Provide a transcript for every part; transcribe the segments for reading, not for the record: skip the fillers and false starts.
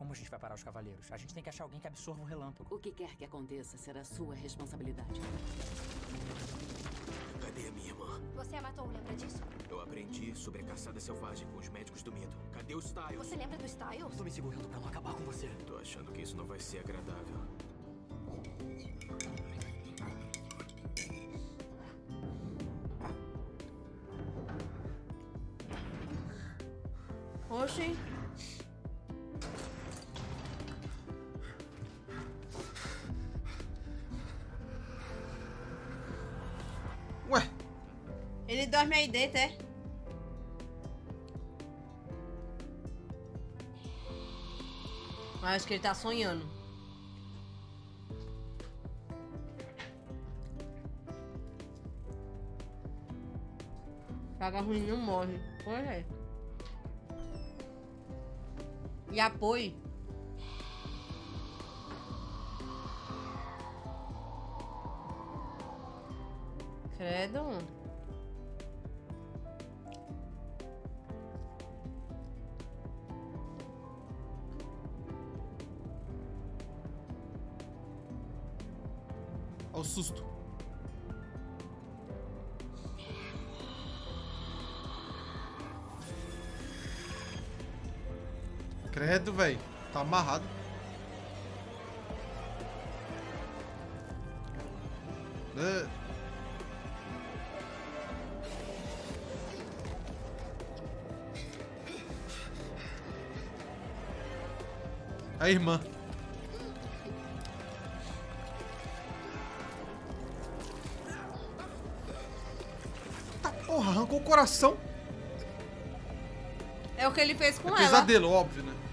Como a gente vai parar os cavaleiros? A gente tem que achar alguém que absorva o relâmpago. O que quer que aconteça será sua responsabilidade. Cadê a minha irmã? Você a matou, lembra disso? Eu aprendi sobre a caçada selvagem com os médicos do medo. Cadê o Styles? Você lembra do Styles? Tô me segurando pra não acabar com você. Tô achando que isso não vai ser agradável. Oxi. Ué, Ele dorme aí dentro, é? Acho que ele tá sonhando. Paga ruim não morre. Pois é. E apoio. Credo. olha o susto. Credo, velho. Tá amarrado. Ah. A irmã. Tá, porra, arrancou o coração. É o que ele fez com ela. Pesadelo, óbvio, né?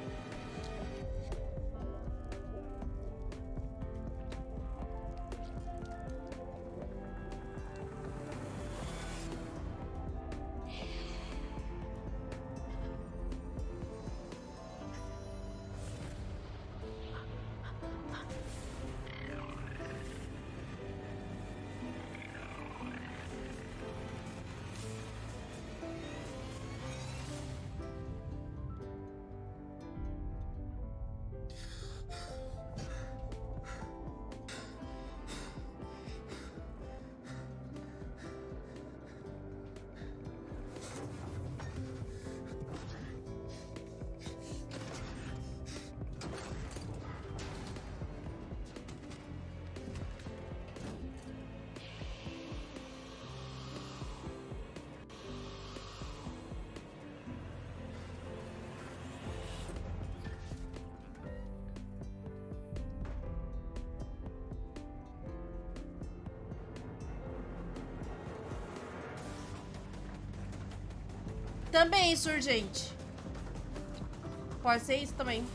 Também insurgente. Pode ser isso também.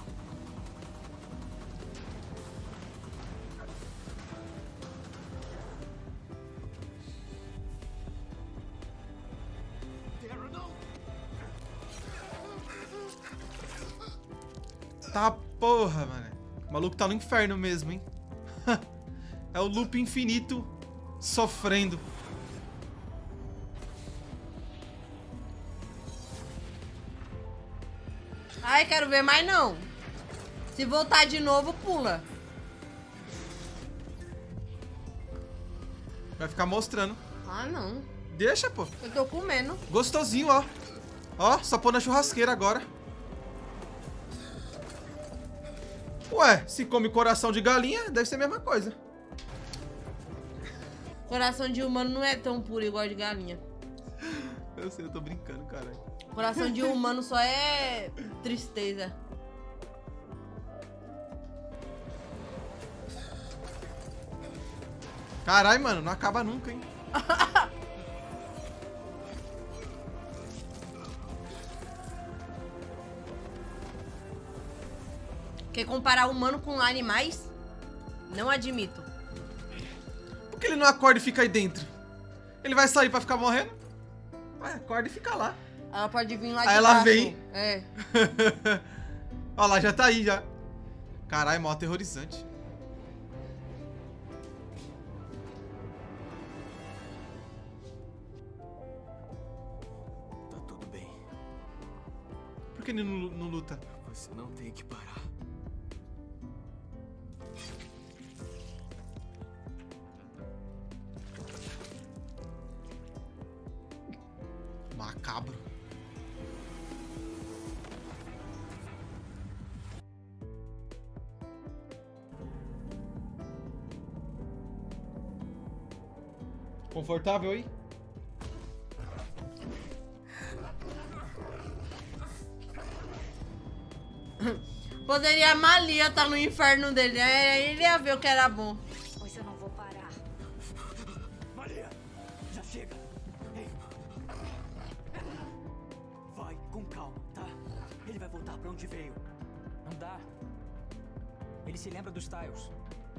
Tá, porra, mano. O maluco tá no inferno mesmo, hein? É o loop infinito sofrendo. Ai, quero ver mais não. Se voltar de novo, pula. Vai ficar mostrando. Ah, não. Deixa, pô. Eu tô comendo. Gostosinho, ó. Ó, só pôr na churrasqueira agora. Ué, se come coração de galinha, deve ser a mesma coisa. Coração de humano não é tão puro igual de galinha. Eu sei, eu tô brincando, caralho. Coração de humano só é tristeza. Caralho, mano, não acaba nunca, hein? Quer comparar humano com animais? Não admito. Por que ele não acorda e fica aí dentro? Ele vai sair pra ficar morrendo? Vai, acorda e fica lá. Ela pode vir lá de Aí ela baixo. vem. É. Ó lá, já tá aí, já. Caralho, mó aterrorizante. Tá tudo bem. Por que ele não luta? Você não tem que parar. Macabro. Confortável aí? Poderia a Malia estar no inferno dele, né? Ele ia ver o que era bom. Pois eu não vou parar. Maria, já chega. Ei. Vai com calma, tá? Ele vai voltar pra onde veio. Não dá. Ele se lembra dos Styles.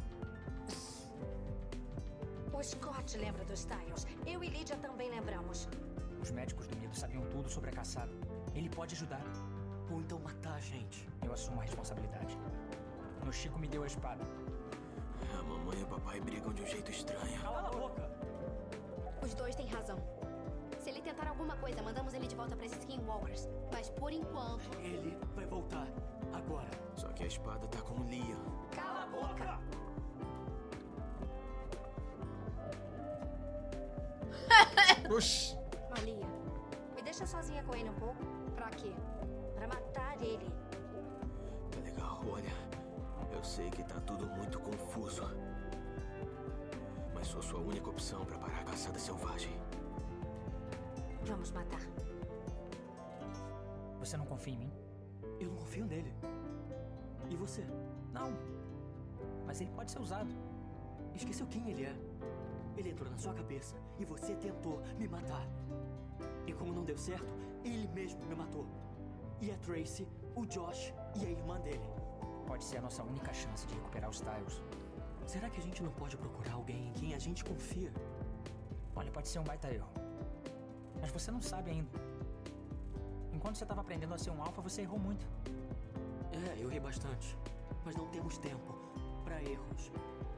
O Scott lembra dos Styles. Eu e Lydia também lembramos. Os médicos do medo sabiam tudo sobre a caçada. Ele pode ajudar. Ou então matar a gente. Eu assumo a responsabilidade. Noshiko me deu a espada. A mamãe e o papai brigam de um jeito estranho. Cala a boca! Os dois têm razão. Se ele tentar alguma coisa, mandamos ele de volta para esses Skinwalkers. Mas por enquanto... Ele vai voltar. Agora. Só que a espada tá com o Liam. Cala a boca! Oxi. Malia, me deixa sozinha com ele um pouco. Pra quê? Pra matar ele. Tá legal, olha. Eu sei que tá tudo muito confuso. Mas sou sua única opção pra parar a caçada selvagem. Vamos matar. Você não confia em mim? Eu não confio nele. E você? Não. Mas ele pode ser usado. Esqueceu quem ele é. Ele entrou na sua cabeça e você tentou me matar. E como não deu certo, ele mesmo me matou. E a Tracy, o Josh e a irmã dele. Pode ser a nossa única chance de recuperar os Styles. Será que a gente não pode procurar alguém em quem a gente confia? Olha, pode ser um baita erro. Mas você não sabe ainda. Enquanto você estava aprendendo a ser um alfa, você errou muito. É, eu errei bastante. Mas não temos tempo para erros.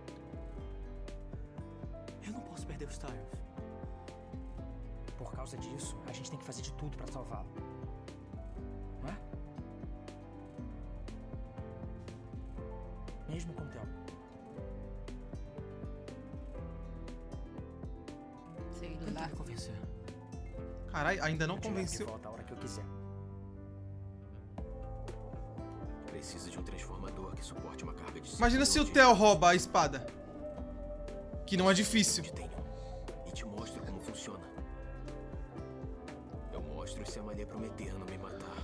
Eu não posso perder os Styles. Por causa disso, a gente tem que fazer de tudo para salvá-lo. Não é? Mesmo com o Theo. Sei Tenta lá. me convencer. Caralho, ainda não Eu te levo de convenceu. volta a hora que eu quiser. Precisa de um transformador que suporte uma carga de... Imagina se o 5 Theo rouba a espada. Que não é difícil. Tenho. E te mostro como funciona. Eu mostro se a Malia prometer não me matar.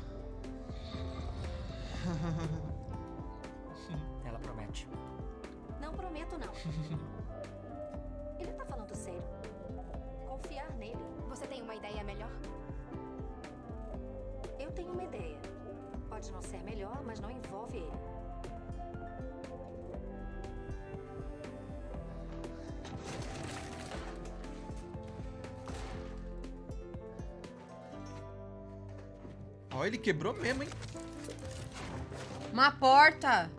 Ela promete. Não prometo, não. Ele tá falando sério. Confiar nele. Você tem uma ideia melhor? Eu tenho uma ideia. Pode não ser melhor, mas não envolve ele. Ó, ele quebrou mesmo, hein? Uma porta.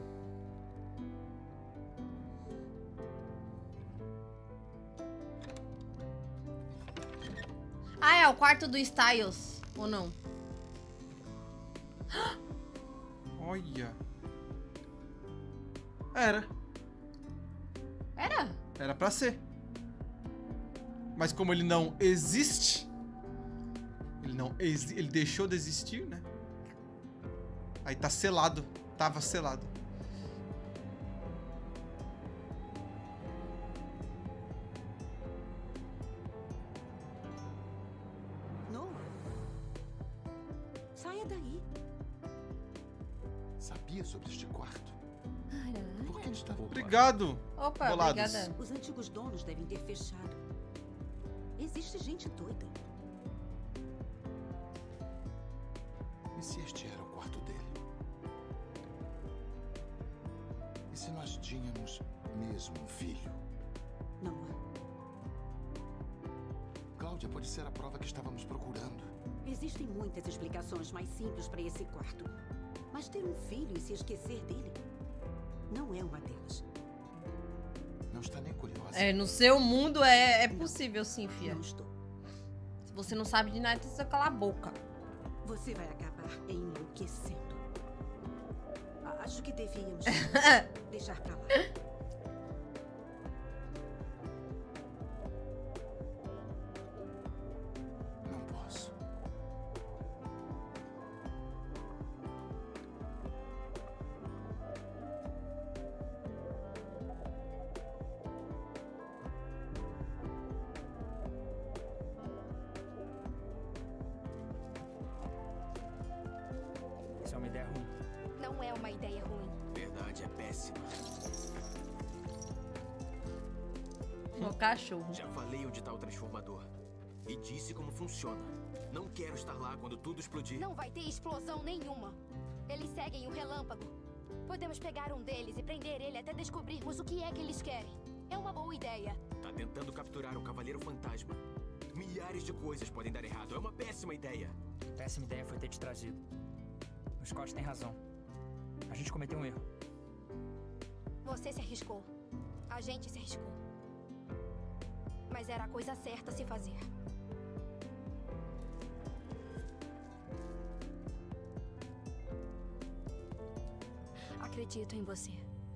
Ah, é o quarto do Styles. Ou não? Olha. Era. Era? Era pra ser. Mas como ele não existe... Ele deixou de existir, né? Aí tá selado. Tava selado. Noah, saia daí. Sabia sobre este quarto? Por que ele estava Obrigado. Opa, Bolados. obrigada. Os antigos donos devem ter fechado. Existe gente doida. E se este era o quarto dele? E se nós tínhamos mesmo um filho? Noah, Cláudia pode ser a prova que estávamos procurando. existem muitas explicações mais simples para esse quarto. Mas ter um filho e se esquecer dele não é uma delas. Não está nem curiosa. É, no seu mundo é possível sim, fia. Não estou. Se você não sabe de nada, você calar a boca. Você vai acabar enlouquecendo. que devíamos deixar pra lá. Não posso. Isso é uma ideia ruim. Não é uma ideia ruim. Verdade é péssima. O cachorro. Já falei onde tá o transformador. E disse como funciona. Não quero estar lá quando tudo explodir. Não vai ter explosão nenhuma. Eles seguem o relâmpago. Podemos pegar um deles e prender ele até descobrirmos o que é que eles querem. É uma boa ideia. Tá tentando capturar um cavaleiro fantasma. Milhares de coisas podem dar errado. É uma péssima ideia. Péssima ideia foi ter te trazido. O Scott tem razão. A gente cometeu um erro. Você se arriscou. A gente se arriscou. Mas era a coisa certa a se fazer. Acredito em você.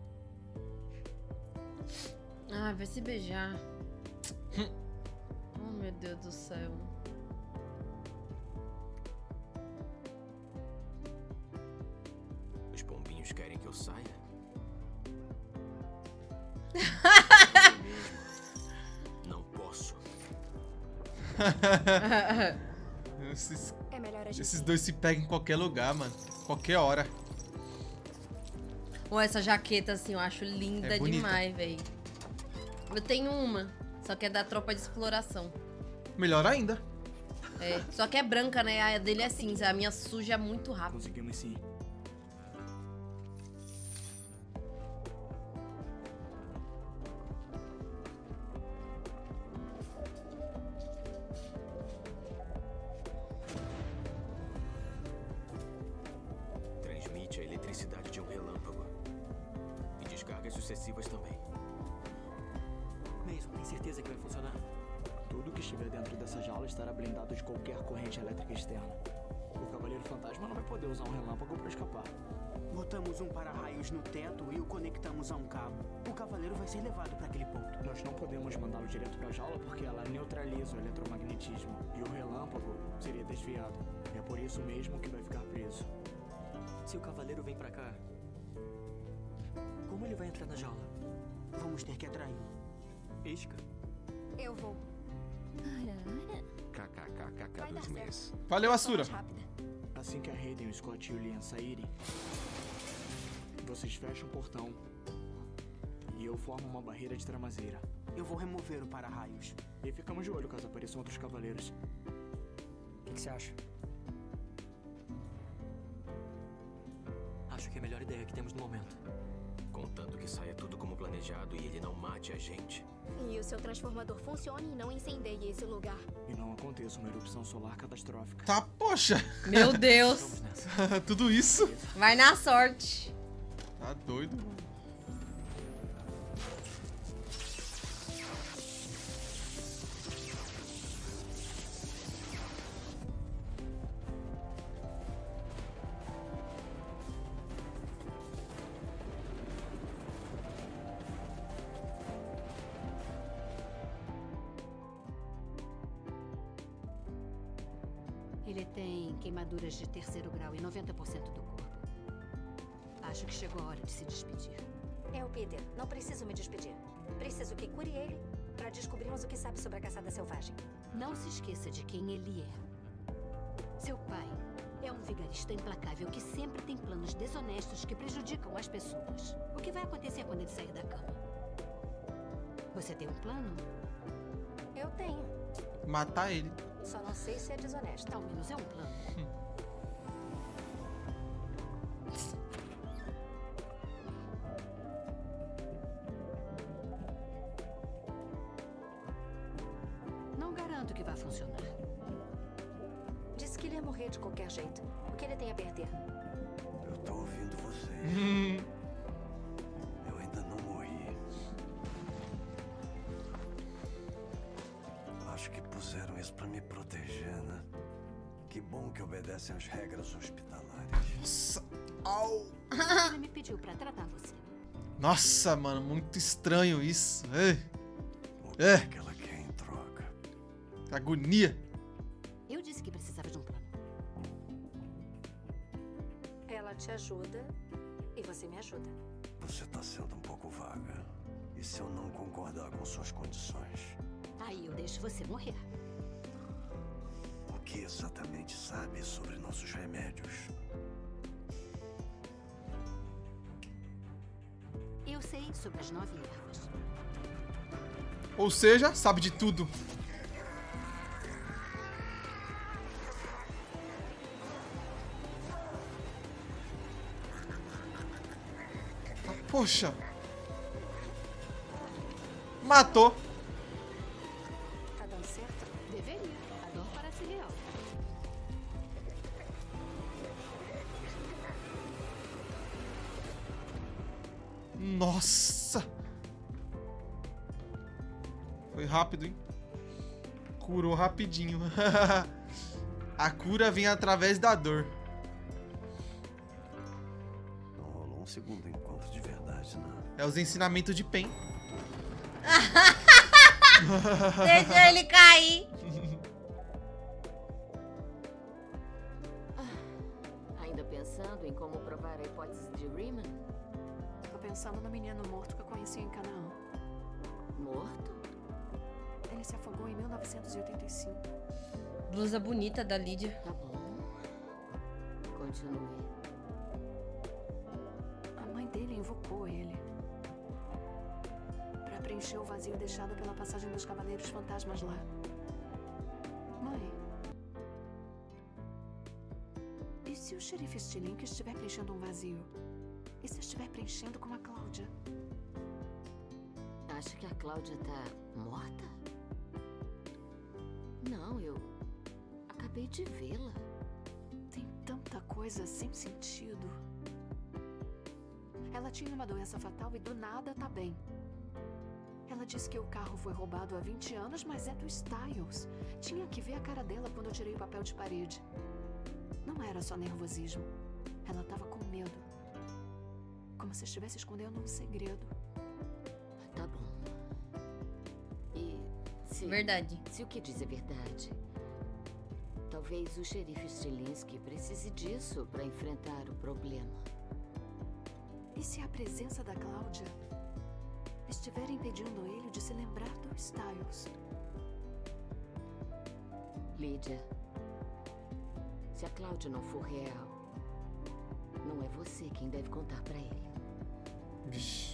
Ah, vai se beijar. Oh, meu Deus do céu. Os pombinhos querem que eu saia? Não posso. É melhor a gente Esses ir. dois se pegam em qualquer lugar, mano. Qualquer hora. Ou essa jaqueta, assim, eu acho linda É bonita. demais, velho. Eu tenho uma, só que é da tropa de exploração. Melhor ainda. É, só que é branca, né? A dele é cinza. A minha suja muito rápido. Conseguimos sim. Transmite a eletricidade de um relâmpago. E descargas sucessivas também. Mason, tem certeza que vai funcionar? Tudo que estiver dentro dessa jaula estará blindado de qualquer corrente elétrica externa. O Cavaleiro Fantasma não vai poder usar um relâmpago para escapar. Botamos um para-raios no teto e o conectamos a um cabo. O cavaleiro vai ser levado para aquele ponto. Nós não podemos mandá-lo direto para a jaula porque ela neutraliza o eletromagnetismo e o relâmpago seria desviado. É por isso mesmo que vai ficar preso. Se o cavaleiro vem pra cá, como ele vai entrar na jaula? Vamos ter que atraí-lo. Isca? Eu vou. KKKKK Vai dar dos mês. certo. Valeu, Sou Asura. mais rápida. Assim que a Hayden, o Scott e o Liam saírem, vocês fecham o portão e eu formo uma barreira de tramazeira. Eu vou remover o para-raios. E ficamos de olho caso apareçam outros cavaleiros. O que você acha? Acho que é a melhor ideia que temos no momento. Contanto que saia tudo como planejado e ele não mate a gente. E o seu transformador funcione e não incendeie esse lugar. E não aconteça uma erupção solar catastrófica. Tá, poxa. Meu Deus. Vamos nessa. Tudo isso. Vai na sorte. Tá doido. Ele tem queimaduras de terceiro grau em 90% do corpo. Acho que chegou a hora de se despedir. É o Peter. Não preciso me despedir. Preciso que cure ele para descobrirmos o que sabe sobre a caçada selvagem. Não se esqueça de quem ele é. Seu pai é um vigarista implacável que sempre tem planos desonestos que prejudicam as pessoas. O que vai acontecer quando ele sair da cama? Você tem um plano? Eu tenho. Matar ele. Só não sei se é desonesto. Ao menos é um plano. Não garanto que vai funcionar. Disse que ele ia morrer de qualquer jeito. O que ele tem a perder? Eu tô ouvindo vocês. Eu ainda não morri. Acho que puseram isso pra me proteger, né? Que bom que obedecem às regras hospitalares. Nossa. Ele me pediu pra tratar você. Nossa, mano, muito estranho isso. Ei. O que é que ela quer em troca? Agonia. Eu disse que precisava de um plano. Ela te ajuda e você me ajuda. Você tá sendo um pouco vaga. E se eu não concordar com suas condições? Aí eu deixo você morrer. O que exatamente sabe sobre nossos remédios? Eu sei sobre as 9 ervas. Ou seja, sabe de tudo. Poxa. Matou. Tá dando certo? Deveria. A dor parece real. Nossa. Foi rápido, hein? Curou rapidinho. A cura vem através da dor. Não rolou um segundo encontro de verdade, não. É os ensinamentos de Pen. Deixa ele cair. Ainda pensando em como provar a hipótese de Riemann? Tô pensando no menino morto que eu conheci em Canaã. Morto? Ele se afogou em 1985. Blusa bonita da Lídia. Tá bom. Continue. A mãe dele invocou ele pra preencher o vazio deixado pela passagem dos Cavaleiros Fantasmas lá. Mãe, e se o xerife Stilink estiver preenchendo um vazio? E se estiver preenchendo com a Cláudia? Acha que a Cláudia tá morta? Não, eu acabei de vê-la. Tem tanta coisa sem sentido. Ela tinha uma doença fatal e do nada tá bem. Ela disse que o carro foi roubado há 20 anos, mas é do Styles. Tinha que ver a cara dela quando eu tirei o papel de parede. Não era só nervosismo. Ela tava com medo. Como se estivesse escondendo um segredo. Tá bom. E se... Verdade. Se o que diz é verdade, talvez o xerife Stilinski precise disso para enfrentar o problema. E se a presença da Cláudia estiver impedindo ele de se lembrar do Styles? Lídia, se a Cláudia não for real, não é você quem deve contar para ele. Vixe.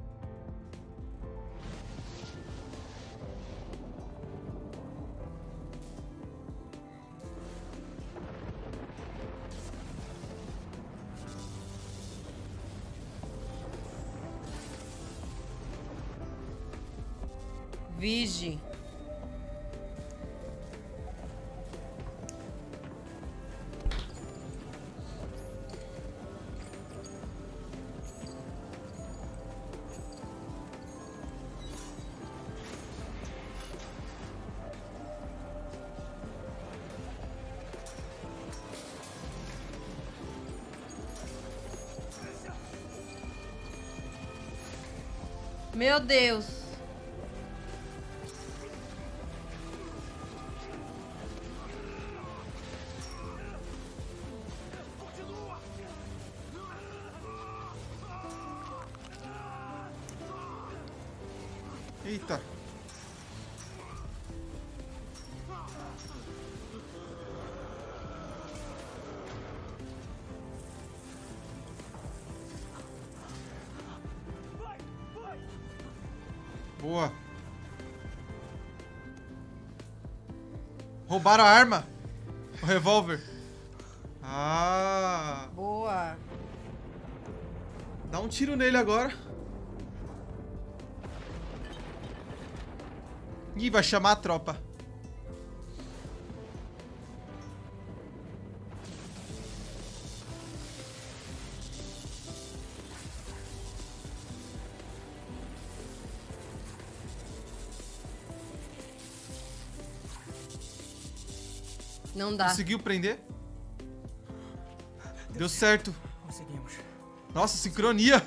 Vige. Meu Deus. Eita. Boa. Roubaram a arma. O revólver. Ah. Boa. Dá um tiro nele agora. Ih, vai chamar a tropa. Não dá. Conseguiu prender? Deu certo. Você Conseguimos. Nossa, sincronia.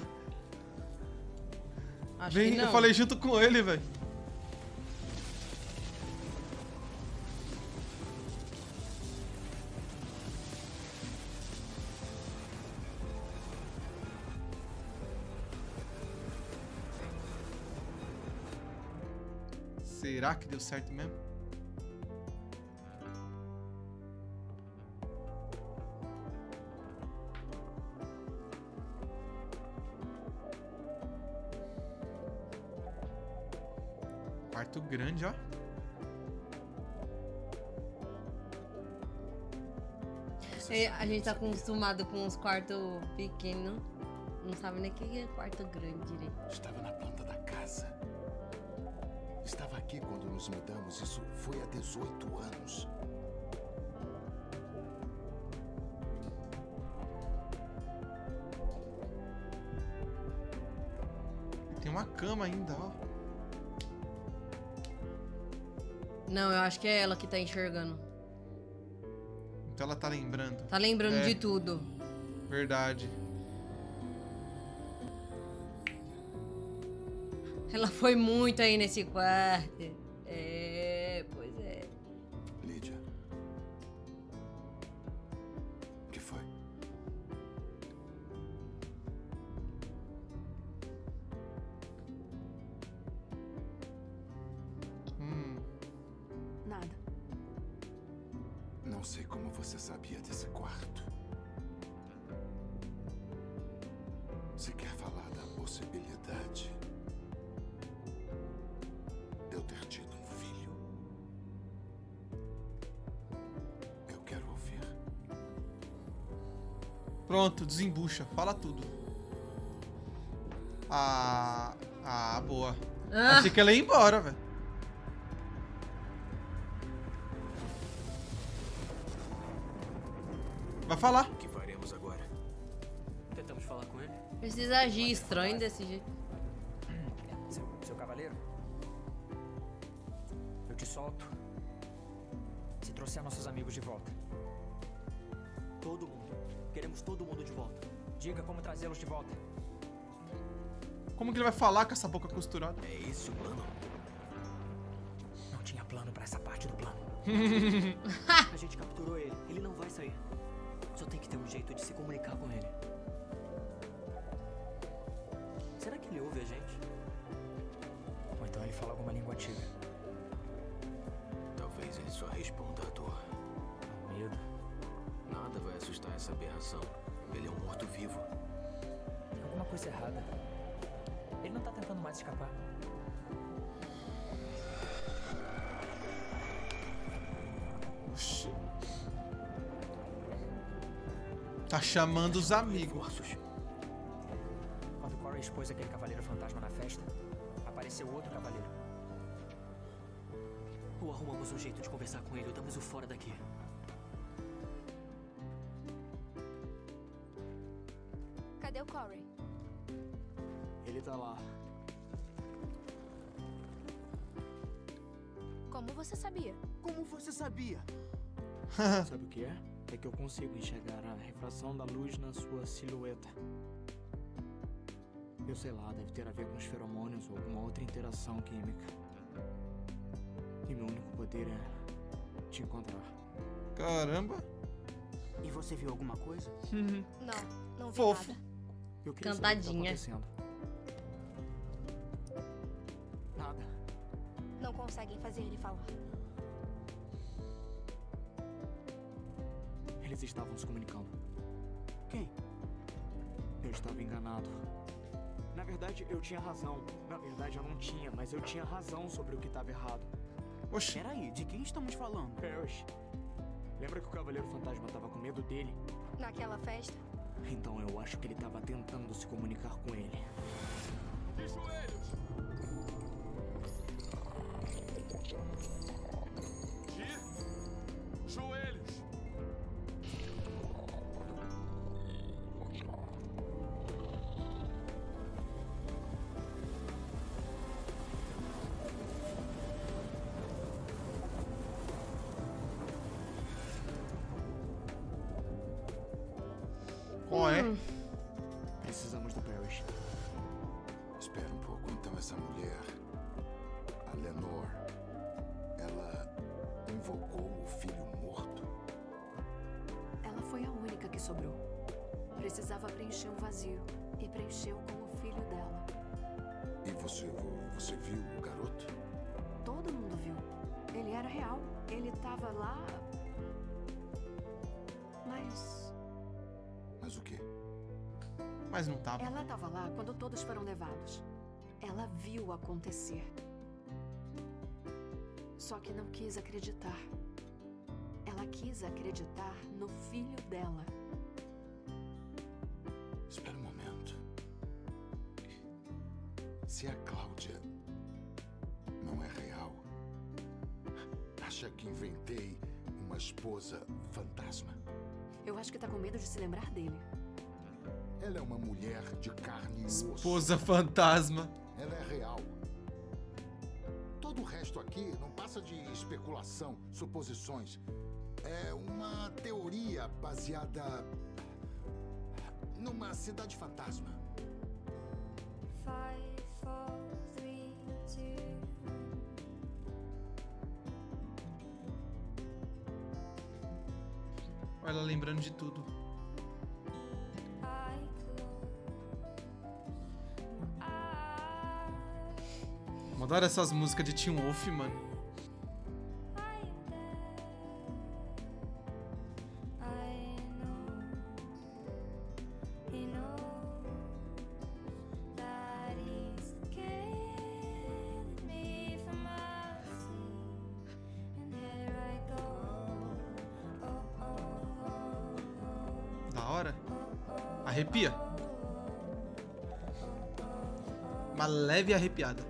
Acho Vem, que não. eu falei junto com ele, velho. Será que deu certo mesmo? Quarto grande, ó. A gente tá acostumado com os quartos pequenos. Não sabe nem o que é quarto grande direito. Estava na planta da casa. Estava aqui quando nos mudamos. Isso foi há 18 anos. Tem uma cama ainda, ó. Não, eu acho que é ela que tá enxergando. Então ela tá lembrando. Tá lembrando de tudo. Verdade. Ela foi muito aí nesse quarto. É, pois é. Lídia. O que foi? Nada. Não sei como você sabia desse quarto. Você quer falar da possibilidade de eu ter tido um filho? Eu quero ouvir. Pronto, desembucha. Fala tudo. Boa. Achei que ela ia embora, velho. Vai falar. O que faremos agora? Tentamos falar com ele. Precisa agir estranho desse jeito. Seu cavaleiro? Eu te solto. Se trouxer nossos amigos de volta. Todo mundo. Queremos todo mundo de volta. Diga como trazê-los de volta. Como que ele vai falar com essa boca costurada? É esse o plano? Não tinha plano pra essa parte do plano. A gente capturou ele. Ele não vai sair. Só tem que ter um jeito de se comunicar com ele. Será que ele ouve a gente? Ou então ele fala alguma língua antiga. Talvez ele só responda à dor. Medo. Nada vai assustar essa aberração. Ele é um morto-vivo. Tem alguma coisa errada. Ele não tá tentando mais escapar. Oxi. Tá chamando os amigos. Quando Corey expôs aquele cavaleiro fantasma na festa, apareceu outro cavaleiro. Ou arrumamos um jeito de conversar com ele ou damos o fora daqui. Cadê o Corey? Ele tá lá. Como você sabia? Como você sabia? Sabe o que é? É que eu consigo enxergar a refração da luz na sua silhueta. Eu sei lá, deve ter a ver com os feromônios ou alguma outra interação química. E meu único poder é te encontrar. Caramba. E você viu alguma coisa? Não vi Fofo. nada. Eu queria Cantadinha. saber o que tá acontecendo. Nada. Não conseguem fazer ele falar. Eles estavam se comunicando. Quem? Eu estava enganado. Na verdade, eu tinha razão. Na verdade, eu não tinha, mas eu tinha razão sobre o que estava errado. Oxi. Peraí, de quem estamos falando? Parrish. Lembra que o Cavaleiro Fantasma estava com medo dele? Naquela festa? Então eu acho que ele estava tentando se comunicar com ele. De joelhos! De joelhos! Ó, é? essa mulher, a Lenore, ela invocou o filho morto? Ela foi a única que sobrou. Precisava preencher um vazio e preencheu com o filho dela. E você viu o garoto? Todo mundo viu. Ele era real. Ele tava lá. Mas o quê? Mas não tava. Ela tava lá quando todos foram levados. Ela viu acontecer. Só que não quis acreditar. Ela quis acreditar no filho dela. Espera um momento. Se a Cláudia não é real, acha que inventei uma esposa fantasma? Eu acho que tá com medo de se lembrar dele. Ela é uma mulher de carne e osso. Esposa fantasma. Ela é real. Todo o resto aqui não passa de especulação, suposições. É uma teoria baseada numa cidade fantasma. 5, 4, 3, 2, 1. Olha ela lembrando de tudo. Eu adoro essas músicas de Teen Wolf, mano. Da hora. Arrepia. Uma leve arrepiada.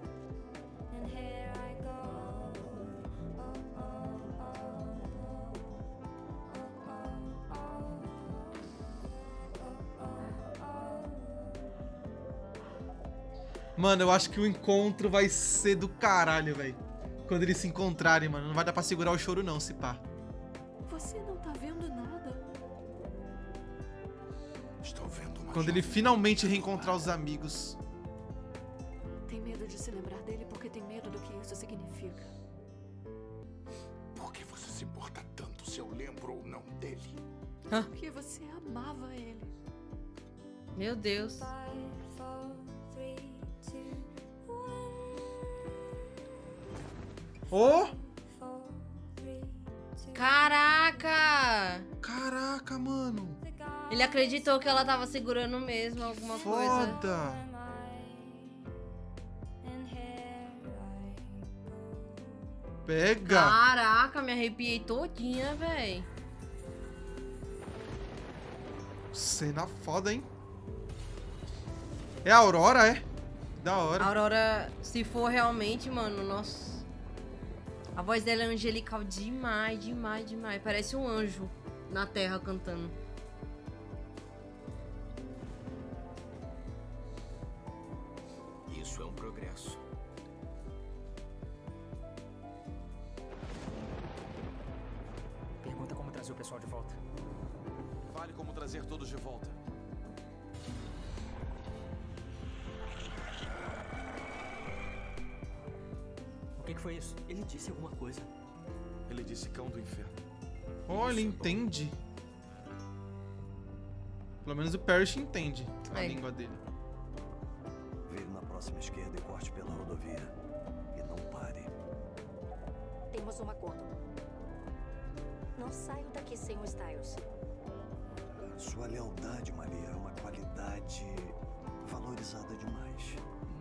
Mano, eu acho que o encontro vai ser do caralho, velho. Quando eles se encontrarem, mano. Não vai dar pra segurar o choro não, se pá. Você não tá vendo nada. Estou vendo uma Quando ele finalmente reencontrar os amigos. Tem medo de se lembrar dele porque tem medo do que isso significa. Por que você se importa tanto se eu lembro ou não dele? Porque você amava ele. Meu Deus. Oh! Caraca! Caraca, mano. Ele acreditou que ela tava segurando mesmo alguma coisa. Foda! Pega! Caraca, me arrepiei todinha, véi. Cena foda, hein? É a Aurora, é? Da hora. A Aurora, se for realmente, mano, nossa. A voz dela é angelical demais, demais, demais. Parece um anjo na terra cantando. Isso é um progresso. Pergunta como trazer o pessoal de volta. Vale como trazer todos de volta. O que foi isso? Ele disse alguma coisa. Ele disse cão do inferno. Oh, ele entende. Pelo menos o Parrish entende a língua dele. Vire na próxima esquerda e corte pela rodovia. E não pare. Temos um acordo. Não saio daqui sem o Styles. Sua lealdade, Maria, é uma qualidade valorizada demais.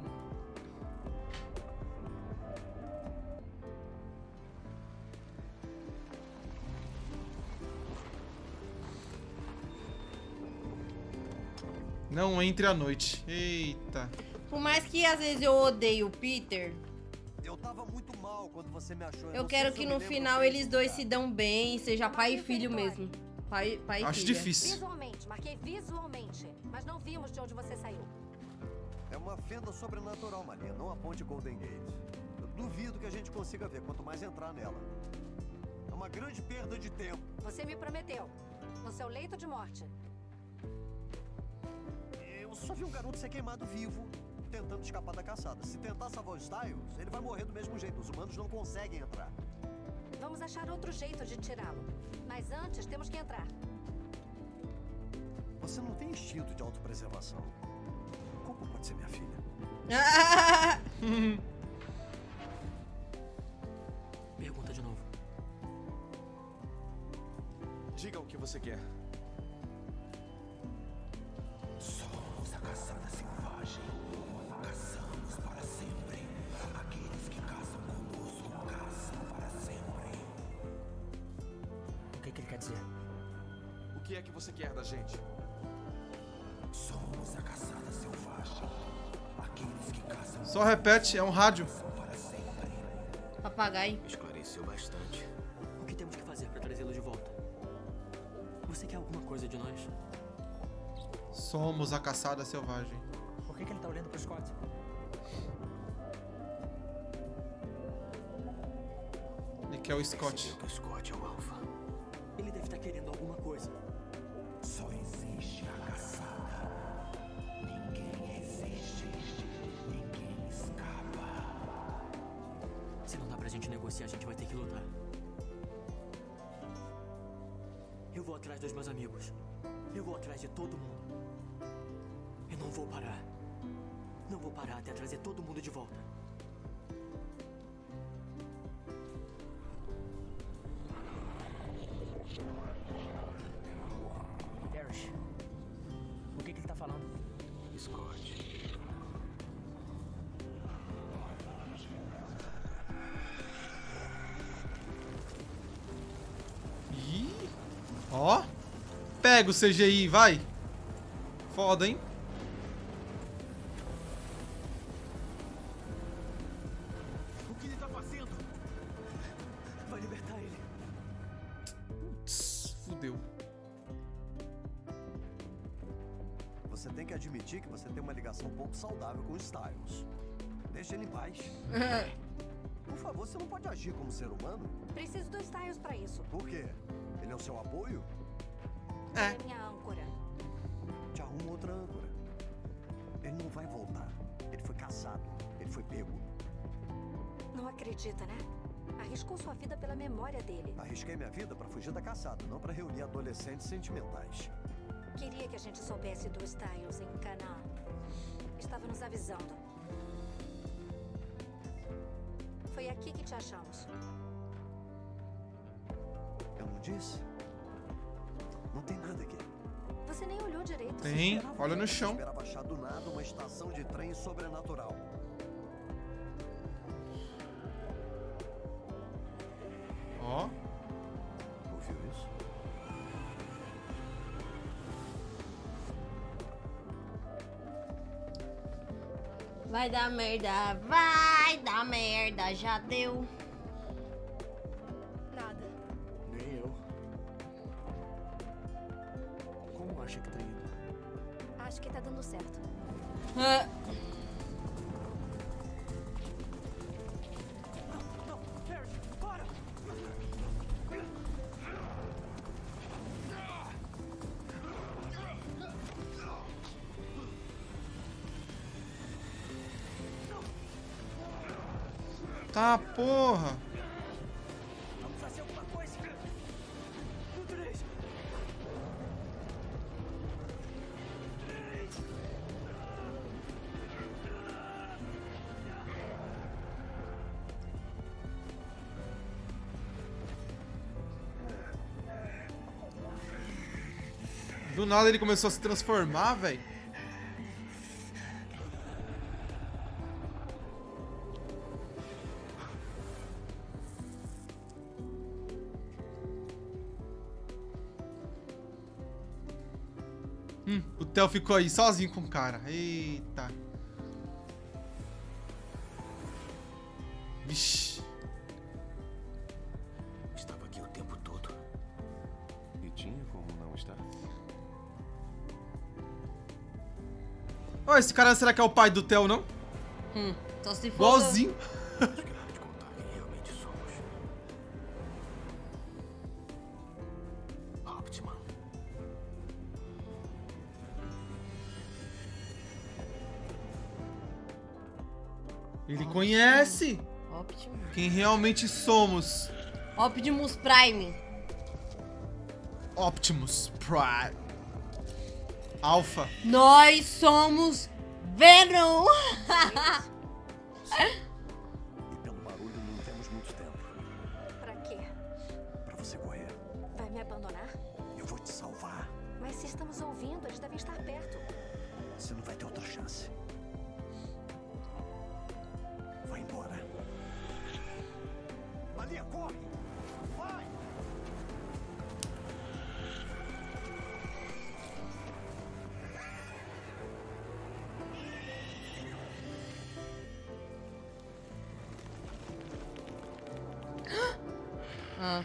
Não entre à noite. Eita. Por mais que às vezes eu odeie o Peter, Eu tava muito mal quando você me achou. eu quero que no final eles dois se dão bem, seja pai e filho mesmo. Pai e Acho filha. difícil. Visualmente, marquei visualmente. Mas não vimos de onde você saiu. É uma fenda sobrenatural, Maria, não a ponte Golden Gate. Eu duvido que a gente consiga ver, quanto mais entrar nela. É uma grande perda de tempo. Você me prometeu. No seu leito de morte. Eu só vi um garoto ser queimado vivo tentando escapar da caçada. Se tentar salvar o Styles, ele vai morrer do mesmo jeito. Os humanos não conseguem entrar. Vamos achar outro jeito de tirá-lo. Mas antes, temos que entrar. Você não tem instinto de autopreservação. Como pode ser minha filha? Pergunta de novo. Diga o que você quer. Somos a caçada selvagem. Caçamos para sempre. Aqueles que caçam conosco caçam para sempre. O que ele quer dizer? O que é que você quer da gente? Somos a caçada selvagem. Aqueles que caçam. Só repete, é um rádio. Papagaio. Esclareceu bastante. O que temos que fazer para trazê-lo de volta? Você quer alguma coisa de nós? Somos a caçada selvagem. Por que ele tá olhando pro Scott? Ele quer o Scott. Que o Scott é o alfa. Ele deve estar querendo alguma coisa. Só existe a caçada. Ninguém existe. Ninguém escapa. Se não dá pra gente negociar, a gente vai ter que lutar. Eu vou atrás dos meus amigos. Eu vou atrás de todo mundo. Eu não vou parar. Não vou parar até trazer todo mundo de volta. Parrish, o que ele tá falando? Scott. Ih, ó. Pega o CGI, vai. Foda, hein? O que ele tá fazendo? Vai libertar ele. Putz, fudeu. Você tem que admitir que você tem uma ligação pouco saudável com o Styles. Deixa ele em paz. Por favor, você não pode agir como ser humano? Preciso dos Styles pra isso. Por quê? Ele é o seu apoio? É minha âncora. Te arruma outra âncora. Ele não vai voltar. Ele foi caçado. Ele foi pego. Não acredita, né? Arriscou sua vida pela memória dele. Arrisquei minha vida pra fugir da caçada, não pra reunir adolescentes sentimentais. Queria que a gente soubesse do Styles em Canaã. Estava nos avisando. Foi aqui que te achamos. Eu não disse? Não tem nada aqui. Você nem olhou direito. Tem, olha no chão. Eu esperava achar do nada uma estação de trem sobrenatural. Ó. Ouviu isso? Vai dar merda, vai dar merda, já deu. Nada. Nem eu. Como acha que tá indo? Acho que tá dando certo. Não, Parrish, para! Tá, porra. Vamos fazer alguma coisa. No 3. Do nada ele começou a se transformar, velho. O Theo ficou aí sozinho com o cara. Eita. Vixe. Estava aqui o tempo todo. E tinha como não estar? Ó, esse cara, será que é o pai do Theo, não? Só se for. Igualzinho. Optiman. Ele conhece Optimus. quem realmente somos. Optimus Prime. Optimus Prime. Alpha. Nós somos Venom. E pelo barulho não temos muito tempo. Pra quê? Pra você correr. Vai me abandonar? Eu vou te salvar. Mas se estamos ouvindo, eles devem estar perto. Você não vai ter outra chance. Vai embora. Malia, corre! Vai! Ah.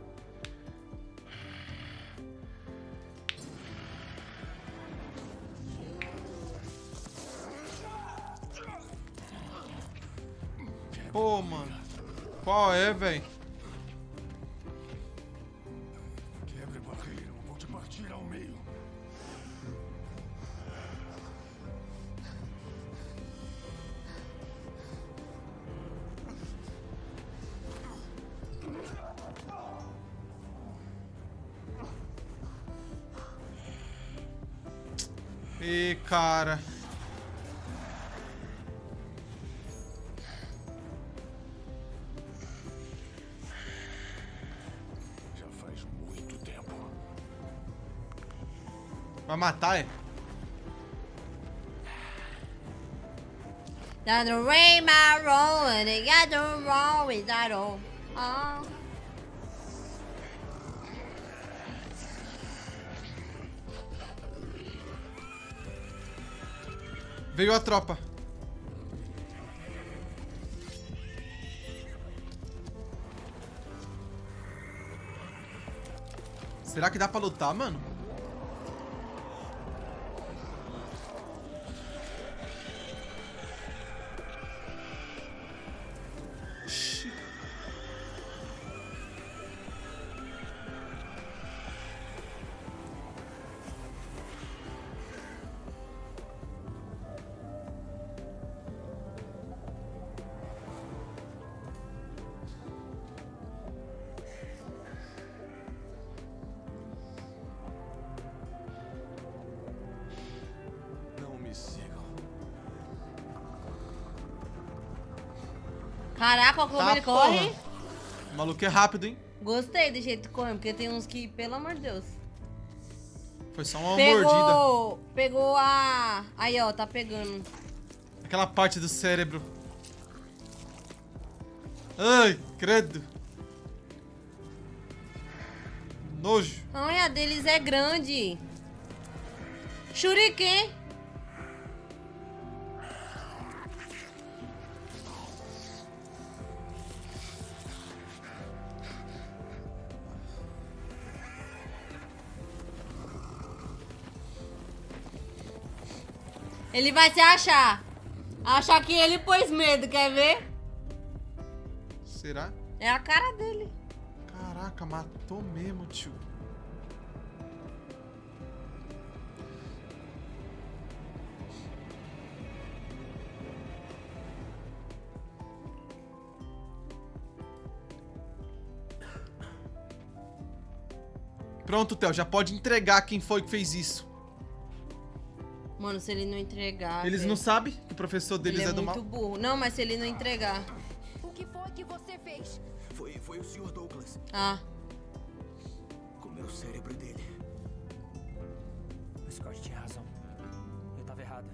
Pô, mano. Qual é, velho? Quebre a barreira, eu vou te partir ao meio. Ih, cara. Já faz muito tempo. Vai matar, é? Got to rain my roll and it got to roll with that all. Oh. Veio a tropa. Será que dá pra lutar, mano? Oxi. Não me sigam. Caraca, como Tá, ele corre. porra. O maluco é rápido, hein? Gostei do jeito que corre, porque tem uns que, pelo amor de Deus. Foi só uma mordida. Pegou a... Aí, ó, tá pegando. Aquela parte do cérebro. Ai, credo. Nojo. Ai, a deles é grande. Shuriken. Ele vai se achar. Achar que ele pôs medo, quer ver? Será? É a cara dele. Caraca, matou mesmo, tio. Pronto, Theo, já pode entregar quem foi que fez isso. Mano, se ele não entregar... Eles velho. não sabem que o professor deles Ele é do mal? muito burro. Não, mas se ele não entregar... O que foi que você fez? Foi o Sr. Douglas. Ah. Comeu o cérebro dele. O Scott tinha razão. Eu tava errada.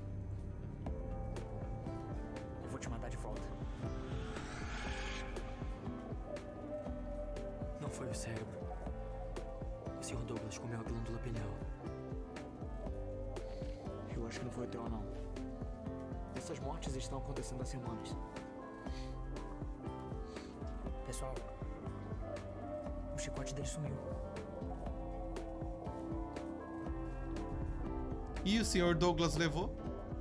Eu vou te mandar de volta. Não foi o cérebro. O Sr. Douglas comeu a glândula pineal. Eu acho que não foi o Theo, não. Essas mortes estão acontecendo há semanas. Pessoal, o chicote dele sumiu. E o Sr. Douglas levou?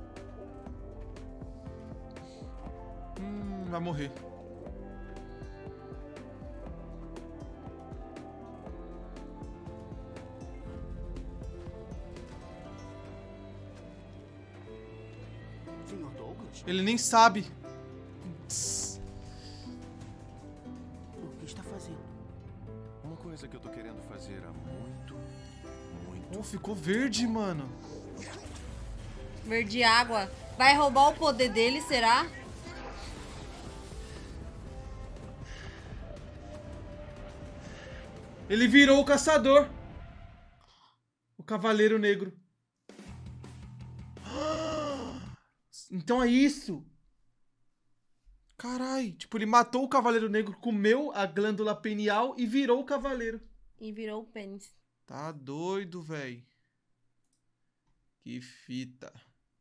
Vai morrer. Sr. Douglas? Ele nem sabe O que está fazendo? Uma coisa que eu tô querendo fazer há muito. Oh, ficou verde, mano. Verde água. Vai roubar o poder dele, será? Ele virou o caçador. O Cavaleiro Negro. Então é isso. Carai. Tipo, ele matou o Cavaleiro Negro, comeu a glândula pineal e virou o Cavaleiro. E virou o pênis. Tá doido, velho. Que fita.